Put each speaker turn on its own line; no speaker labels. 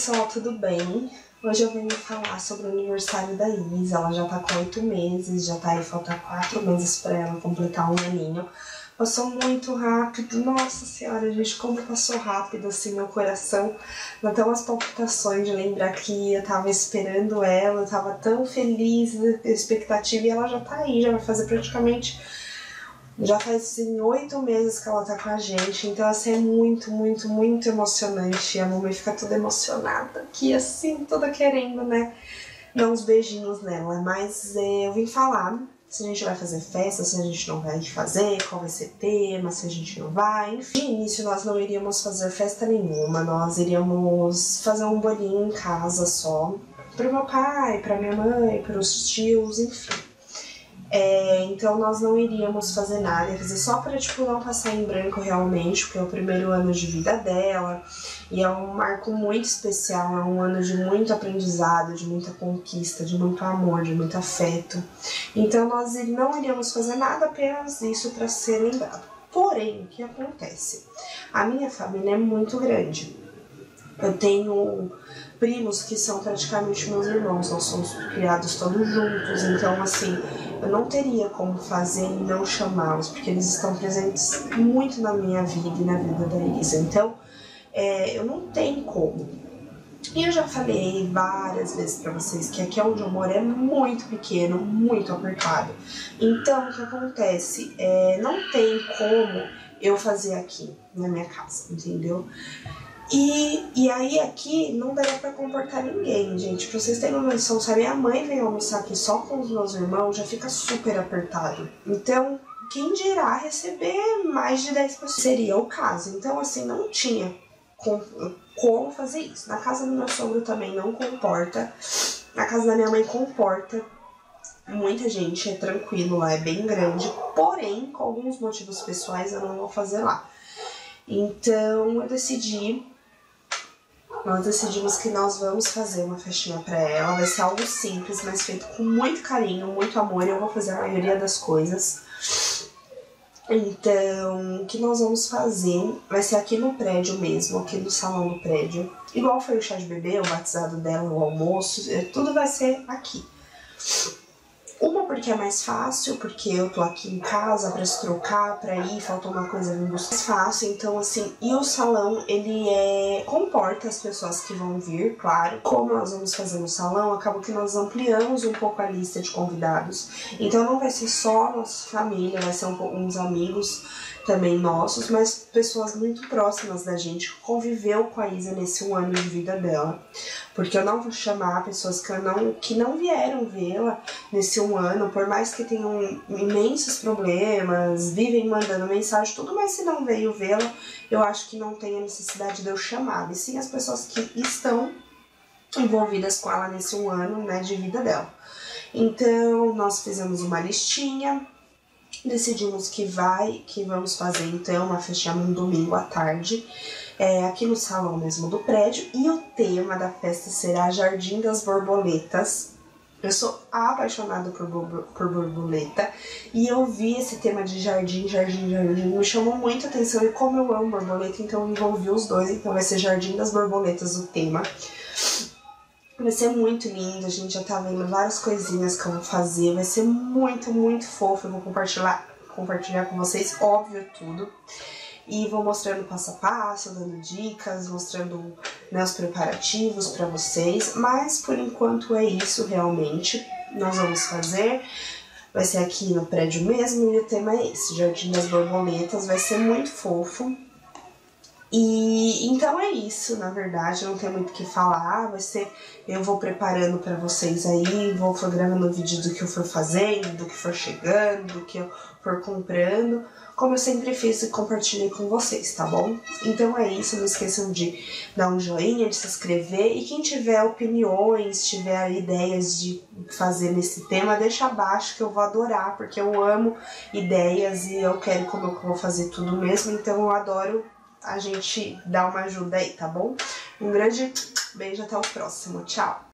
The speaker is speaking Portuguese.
pessoal, tudo bem? Hoje eu venho falar sobre o aniversário da Isa. Ela já tá com 8 meses, já tá aí, falta 4 meses pra ela completar um aninho. Passou muito rápido, nossa senhora, gente, como passou rápido, assim, meu coração dá até umas palpitações de lembrar que eu tava esperando ela, eu tava tão feliz, expectativa, e ela já tá aí, já vai fazer praticamente... Já faz assim, 8 meses que ela tá com a gente, então assim, é muito emocionante. A mamãe fica toda emocionada aqui, assim, toda querendo, né, dar uns beijinhos nela. Mas eu vim falar se a gente vai fazer festa, se a gente não vai fazer, qual vai ser o tema, se a gente não vai. Enfim, no início nós não iríamos fazer festa nenhuma, nós iríamos fazer um bolinho em casa só, pro meu pai, pra minha mãe, pros tios, enfim. Então nós não iríamos fazer nada, ia fazer só pra, tipo, não passar em branco realmente, porque é o primeiro ano de vida dela, e é um marco muito especial, é um ano de muito aprendizado, de muita conquista, de muito amor, de muito afeto. Então nós não iríamos fazer nada, apenas isso pra ser lembrado. Porém, o que acontece? A minha família é muito grande. Eu tenho primos que são praticamente meus irmãos, nós somos criados todos juntos, então assim, eu não teria como fazer e não chamá-los, porque eles estão presentes muito na minha vida e na vida da Isa, então eu não tenho como. E eu já falei várias vezes pra vocês que aqui onde eu moro é muito pequeno, muito apertado, então o que acontece? Não tem como eu fazer aqui na minha casa, entendeu? E aí aqui não daria pra comportar ninguém, gente. Pra vocês terem uma noção, se a minha mãe vem almoçar aqui só com os meus irmãos, já fica super apertado. Então, quem dirá receber mais de 10 pessoas? Seria o caso. Então, assim, não tinha como fazer isso. Na casa do meu sogro também não comporta. Na casa da minha mãe comporta. Muita gente, é tranquilo lá, é bem grande. Porém, com alguns motivos pessoais, eu não vou fazer lá. Então, nós decidimos que nós vamos fazer uma festinha pra ela. Vai ser algo simples, mas feito com muito carinho, muito amor. Eu vou fazer a maioria das coisas. Então, o que nós vamos fazer vai ser aqui no prédio mesmo, aqui no salão do prédio. Igual foi o chá de bebê, o batizado dela, o almoço, tudo vai ser aqui. Uma porque é mais fácil, porque eu tô aqui em casa pra se trocar, pra ir, falta uma coisa vir buscar. Mais fácil, então assim, e o salão, ele comporta as pessoas que vão vir, claro. Como nós vamos fazer no salão, acaba que nós ampliamos um pouco a lista de convidados. Então não vai ser só nossa família, vai ser uns amigos também nossos, mas pessoas muito próximas da gente, que conviveu com a Isa nesse 1 ano de vida dela. Porque eu não vou chamar pessoas que não vieram vê-la nesse 1 ano, por mais que tenham imensos problemas, vivem mandando mensagem, tudo, mas se não veio vê-la, eu acho que não tem a necessidade de eu chamar. E sim as pessoas que estão envolvidas com ela nesse 1 ano, né, de vida dela. Então, nós fizemos uma listinha, decidimos que vamos fazer então uma festinha no domingo à tarde, aqui no salão mesmo do prédio, e o tema da festa será Jardim das Borboletas. Eu sou apaixonada por borboleta e eu vi esse tema de jardim, me chamou muito a atenção, e como eu amo borboleta, então eu envolvi os dois, então vai ser Jardim das Borboletas o tema. Vai ser muito lindo, a gente já tá vendo várias coisinhas que eu vou fazer, vai ser muito fofo, eu vou compartilhar com vocês, óbvio, tudo. E vou mostrando passo a passo, dando dicas, mostrando, né, os preparativos pra vocês. Mas por enquanto é isso realmente, nós vamos fazer. Vai ser aqui no prédio mesmo e o tema é esse, Jardim das Borboletas, vai ser muito fofo. E então é isso, na verdade, não tem muito o que falar, vai ser, eu vou preparando pra vocês aí, vou gravando vídeo do que eu for fazendo, do que for chegando, do que eu for comprando, como eu sempre fiz e compartilhei com vocês, tá bom? Então é isso, não esqueçam de dar um joinha, de se inscrever, e quem tiver opiniões, tiver ideias de fazer nesse tema, deixa abaixo que eu vou adorar, porque eu amo ideias e eu quero como eu vou fazer tudo mesmo, então eu adoro a gente dar uma ajuda aí, tá bom? Um grande beijo, até o próximo, tchau!